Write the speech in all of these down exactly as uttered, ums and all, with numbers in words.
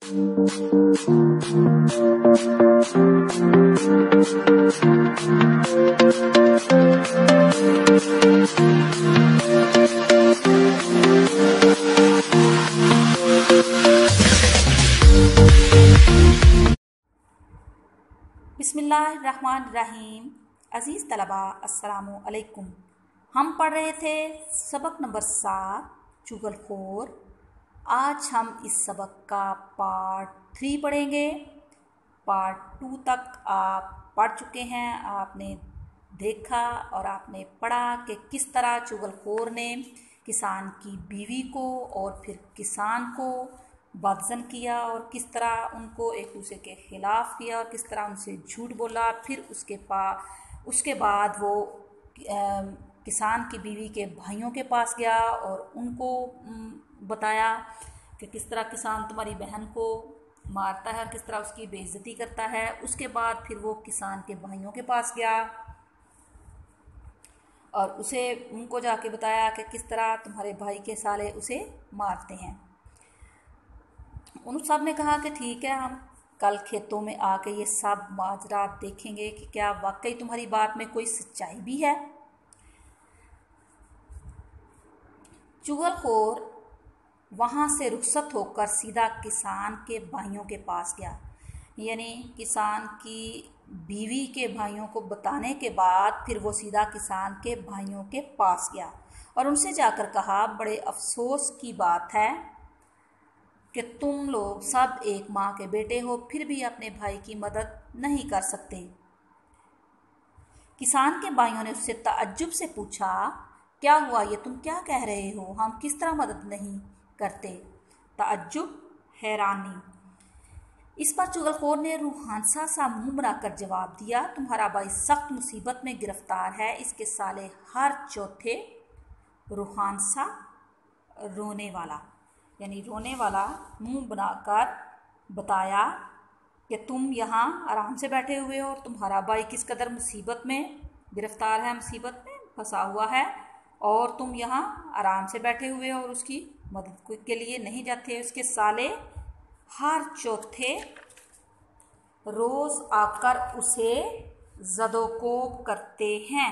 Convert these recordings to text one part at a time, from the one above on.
बिस्मिल्लाहिर्रहमानिर्रहीम। अज़ीज़ तलबा अस्सलामु अलैकुम। हम पढ़ रहे थे सबक नंबर सात चुगलखोर। आज हम इस सबक का पार्ट थ्री पढ़ेंगे। पार्ट टू तक आप पढ़ चुके हैं। आपने देखा और आपने पढ़ा कि किस तरह चुगलखोर ने किसान की बीवी को और फिर किसान को बदज़न किया और किस तरह उनको एक दूसरे के ख़िलाफ़ किया और किस तरह उनसे झूठ बोला। फिर उसके पास उसके बाद वो आ, किसान की बीवी के भाइयों के पास गया और उनको बताया कि किस तरह किसान तुम्हारी बहन को मारता है और किस तरह उसकी बेइज्जती करता है। उसके बाद फिर वो किसान के भाइयों के पास गया और उसे उनको जाके बताया कि किस तरह तुम्हारे भाई के साले उसे मारते हैं। उन सब ने कहा कि ठीक है, हम कल खेतों में आके ये सब माजरा देखेंगे कि क्या वाकई तुम्हारी बात में कोई सच्चाई भी है। चुगलखोर वहाँ से रुखसत होकर सीधा किसान के भाइयों के पास गया। यानी किसान की बीवी के भाइयों को बताने के बाद फिर वो सीधा किसान के भाइयों के पास गया और उनसे जाकर कहा, बड़े अफसोस की बात है कि तुम लोग सब एक माँ के बेटे हो, फिर भी अपने भाई की मदद नहीं कर सकते। किसान के भाइयों ने उससे ताज्जुब से पूछा, क्या हुआ, ये तुम क्या कह रहे हो, हम किस तरह मदद नहीं करते। ताज्जुब, हैरानी। इस पर चुगलखोर ने रूहानसा सा मुंह बनाकर जवाब दिया, तुम्हारा भाई सख्त मुसीबत में गिरफ्तार है। इसके साले हर चौथे। रूहानसा, रोने वाला, यानी रोने वाला मुंह बनाकर बताया कि तुम यहाँ आराम से बैठे हुए हो और तुम्हारा भाई किस कदर मुसीबत में गिरफ्तार है, मुसीबत में फंसा हुआ है और तुम यहाँ आराम से बैठे हुए हो और उसकी मदद के लिए नहीं जाते। उसके साले हर चौथे रोज़ आकर उसे ज़दोकोब करते हैं।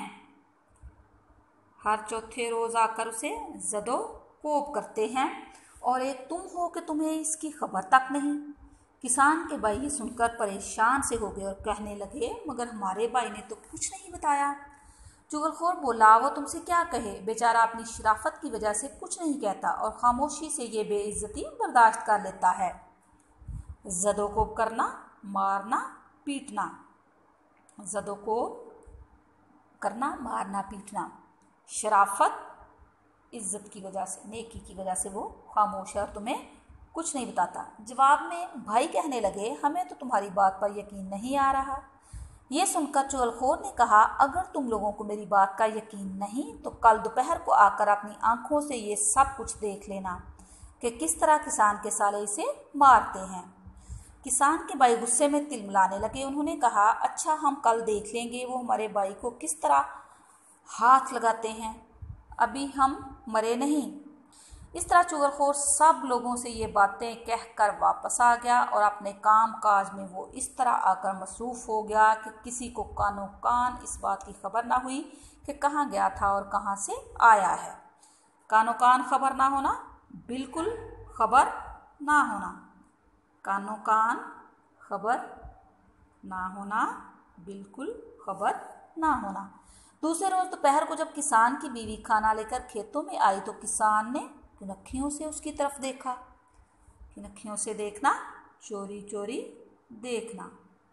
हर चौथे रोज़ आकर उसे ज़दोकोब करते हैं और एक तुम हो कि तुम्हें इसकी खबर तक नहीं। किसान के भाई ये सुनकर परेशान से हो गए और कहने लगे, मगर हमारे भाई ने तो कुछ नहीं बताया। चुगलखोर बोला, वो तुमसे क्या कहे, बेचारा अपनी शराफत की वजह से कुछ नहीं कहता और खामोशी से ये बेइज्जती बर्दाश्त कर लेता है। ज़दोकोब करना, मारना, पीटना। ज़दोकोब करना, मारना, पीटना। शराफत, इज्जत की वजह से, नेकी की वजह से वो खामोश है और तुम्हें कुछ नहीं बताता। जवाब में भाई कहने लगे, हमें तो तुम्हारी बात पर यकीन नहीं आ रहा। ये सुनकर चुगलखोर ने कहा, अगर तुम लोगों को मेरी बात का यकीन नहीं तो कल दोपहर को आकर अपनी आंखों से ये सब कुछ देख लेना कि किस तरह किसान के साले इसे मारते हैं। किसान के भाई गुस्से में तिलमिलाने लगे। उन्होंने कहा, अच्छा, हम कल देख लेंगे वो हमारे भाई को किस तरह हाथ लगाते हैं, अभी हम मरे नहीं। इस तरह चुगलखोर सब लोगों से ये बातें कहकर वापस आ गया और अपने काम काज में वो इस तरह आकर मसरूफ़ हो गया कि किसी को कानो कान इस बात की खबर ना हुई कि कहाँ गया था और कहाँ से आया है। कानो कान खबर ना होना, बिल्कुल खबर ना होना। कानो कान खबर ना होना, बिल्कुल खबर ना होना। दूसरे रोज़ दोपहर को जब किसान की बीवी खाना लेकर खेतों में आई तो किसान ने किनखियों से उसकी तरफ देखा। किनखियों से देखना, चोरी चोरी देखना।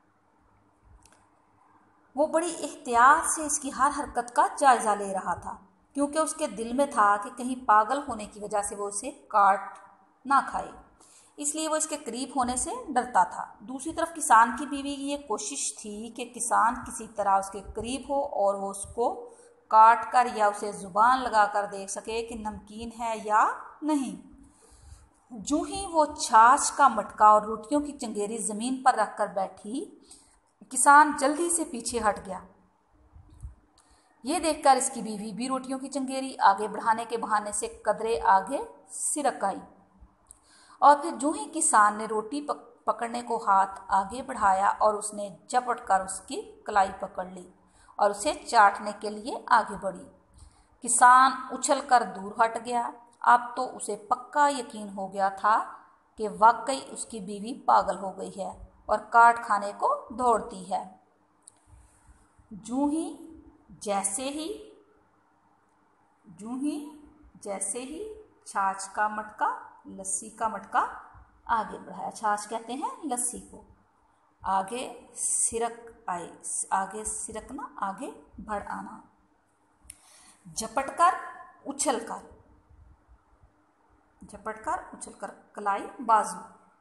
वो बड़ी एहतियात से इसकी हर हरकत का जायज़ा ले रहा था क्योंकि उसके दिल में था कि कहीं पागल होने की वजह से वो उसे काट ना खाए, इसलिए वो इसके करीब होने से डरता था। दूसरी तरफ किसान की बीवी की ये कोशिश थी कि किसान किसी तरह उसके करीब हो और वो उसको काट कर या उसे ज़ुबान लगा कर देख सके कि नमकीन है या नहीं। जो ही वो छाछ का मटका और रोटियों की चंगेरी ज़मीन पर रखकर बैठी, किसान जल्दी से पीछे हट गया। ये देखकर इसकी बीवी भी रोटियों की चंगेरी आगे बढ़ाने के बहाने से कदरे आगे सिरक आई और फिर जो ही किसान ने रोटी पक, पकड़ने को हाथ आगे बढ़ाया और उसने झपट कर उसकी कलाई पकड़ ली और उसे चाटने के लिए आगे बढ़ी। किसान उछलकर दूर हट गया। अब तो उसे पक्का यकीन हो गया था कि वाकई उसकी बीवी पागल हो गई है और काट खाने को दौड़ती है। जूं ही जैसे ही जूं ही जैसे ही छाछ का मटका लस्सी का मटका आगे बढ़ाया, छाछ कहते हैं लस्सी को, आगे सिरक आए, आगे सिरकना, आगे बढ़ आना, झपट कर उछल कर, झपट कर उछल कर, कलाई बाजू।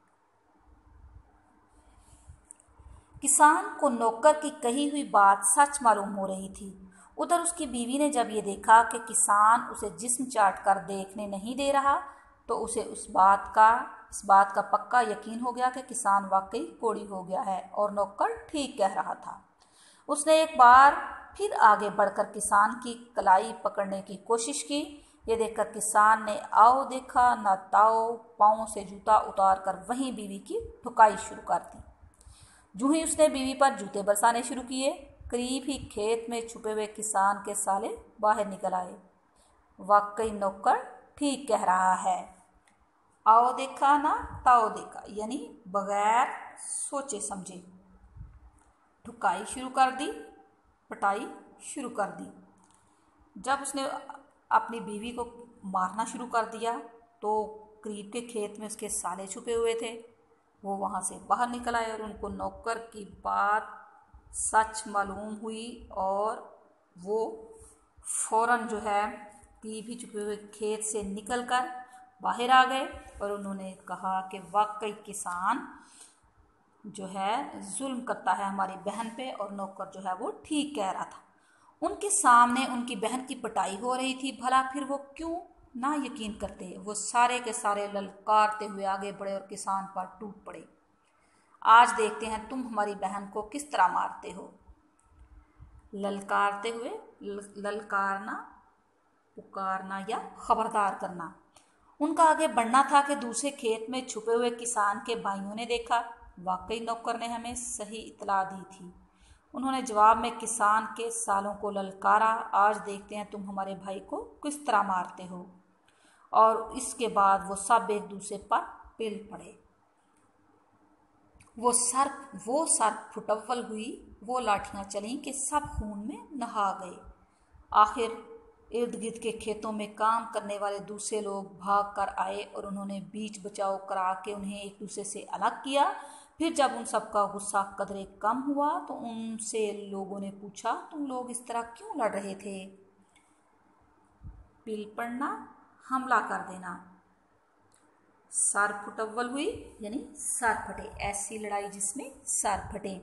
किसान को नौकर की कही हुई बात सच मालूम हो रही थी। उधर उसकी बीवी ने जब ये देखा कि किसान उसे जिस्म चाट कर देखने नहीं दे रहा, तो उसे उस बात का इस बात का पक्का यकीन हो गया कि किसान वाकई कोड़ी हो गया है और नौकर ठीक कह रहा था। उसने एक बार फिर आगे बढ़कर किसान की कलाई पकड़ने की कोशिश की। ये देखकर किसान ने आओ देखा ना ताओ, पाँव से जूता उतार कर वहीं बीवी की ठुकाई शुरू कर दी। जूं ही उसने बीवी पर जूते बरसाने शुरू किए, करीब ही खेत में छुपे हुए किसान के साले बाहर निकल आए। वाकई नौकर ठीक कह रहा है, आओ देखा ना ताओ देखा, यानी बगैर सोचे समझे ठुकाई शुरू कर दी, पटाई शुरू कर दी। जब उसने अपनी बीवी को मारना शुरू कर दिया तो करीब के खेत में उसके साले छुपे हुए थे, वो वहाँ से बाहर निकल आए और उनको नौकर की बात सच मालूम हुई और वो फौरन जो है करीब ही छुपे हुए खेत से निकलकर बाहर आ गए और उन्होंने कहा कि वाकई किसान जो है जुल्म करता है हमारी बहन पे, और नौकर जो है वो ठीक कह रहा था। उनके सामने उनकी बहन की पिटाई हो रही थी, भला फिर वो क्यों ना यकीन करते। वो सारे के सारे ललकारते हुए आगे बढ़े और किसान पर टूट पड़े। आज देखते हैं तुम हमारी बहन को किस तरह मारते हो। ललकारते हुए, ललकारना, पुकारना या खबरदार करना। उनका आगे बढ़ना था कि दूसरे खेत में छुपे हुए किसान के भाइयों ने देखा। वाकई नौकर ने हमें सही इत्तला दी थी। उन्होंने जवाब में किसान के सालों को ललकारा, आज देखते हैं तुम हमारे भाई को किस तरह मारते हो। और इसके बाद वो सब एक दूसरे पर पिल पड़े। वो सर वो सर फुटव्वल हुई, वो लाठियां चलीं कि सब खून में नहा गए। आखिर इर्द गिर्द के खेतों में काम करने वाले दूसरे लोग भाग कर आए और उन्होंने बीच बचाव करा के उन्हें एक दूसरे से अलग किया। फिर जब उन सबका गुस्सा कदरे कम हुआ तो उनसे लोगों ने पूछा, तुम लोग इस तरह क्यों लड़ रहे थे? पिल पड़ना, हमला कर देना। सर फुटव्वल हुई यानी सर फटे, ऐसी लड़ाई जिसमें सर फटे।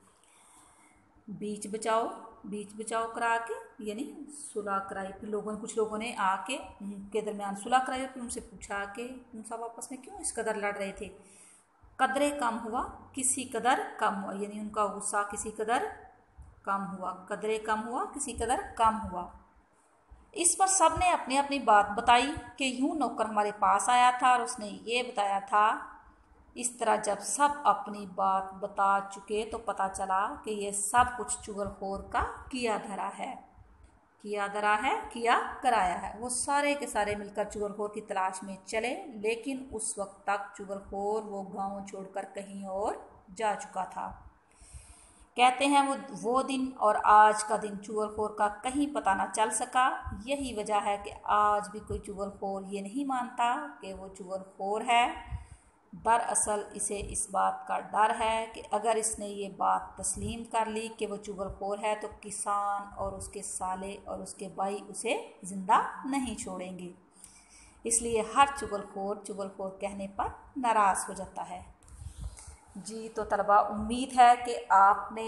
बीच बचाओ, बीच बचाव करा के यानी सुलह कराई। फिर लोगों कुछ लोगों ने आके उनके दरमियान सुलह कराई और फिर उनसे पूछा कि तुम सब आपस में क्यों इस कदर लड़ रहे थे? कदरे कम हुआ, किसी कदर कम हुआ, यानी उनका गुस्सा किसी कदर कम हुआ। कदरे कम हुआ, किसी कदर कम हुआ। इस पर सब ने अपनी अपनी बात बताई कि यूं नौकर हमारे पास आया था और उसने ये बताया था। इस तरह जब सब अपनी बात बता चुके तो पता चला कि ये सब कुछ चुगलखोर का किया धरा है, किया धरा है, किया कराया है। वो सारे के सारे मिलकर चुगलखोर की तलाश में चले, लेकिन उस वक्त तक चुगलखोर वो गांव छोड़कर कहीं और जा चुका था। कहते हैं वो वो दिन और आज का दिन चुगलखोर का कहीं पता ना चल सका। यही वजह है कि आज भी कोई चुगलखोर ये नहीं मानता कि वो चुगलखोर है। दरअसल इसे इस बात का डर है कि अगर इसने ये बात तस्लीम कर ली कि वो चुगलखोर है तो किसान और उसके साले और उसके भाई उसे ज़िंदा नहीं छोड़ेंगे। इसलिए हर चुगलखोर चुगलखोर कहने पर नाराज़ हो जाता है। जी तो तलबा, उम्मीद है कि आपने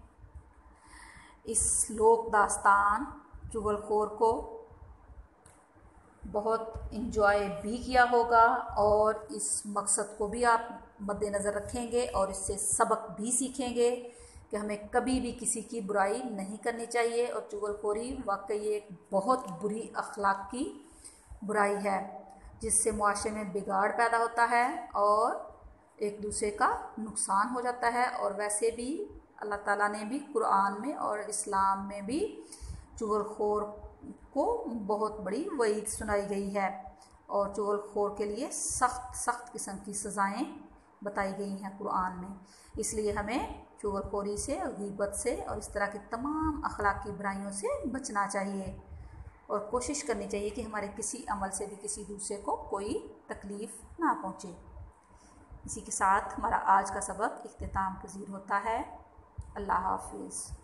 इस लोक दास्तान चुगलखोर को बहुत इंजॉय भी किया होगा और इस मकसद को भी आप मद्देनज़र रखेंगे और इससे सबक भी सीखेंगे कि हमें कभी भी किसी की बुराई नहीं करनी चाहिए। और चुगलखोरी वाकई एक बहुत बुरी अखलाक की बुराई है। जिससे मुआशरे में बिगाड़ पैदा होता है और एक दूसरे का नुकसान हो जाता है। और वैसे भी अल्लाह ताला ने भी कुरान में और इस्लाम में भी चुगलखोर को बहुत बड़ी वईद सुनाई गई है और चुगलखोर के लिए सख्त सख्त किस्म की सज़ाएं बताई गई हैं कुरान में। इसलिए हमें चुगलखोरी से, गीबत से और इस तरह की तमाम अखलाकी बुराइयों से बचना चाहिए और कोशिश करनी चाहिए कि हमारे किसी अमल से भी किसी दूसरे को कोई तकलीफ़ ना पहुँचे। इसी के साथ हमारा आज का सबक इख्तिताम पज़ीर होता है। अल्लाह हाफ़िज़।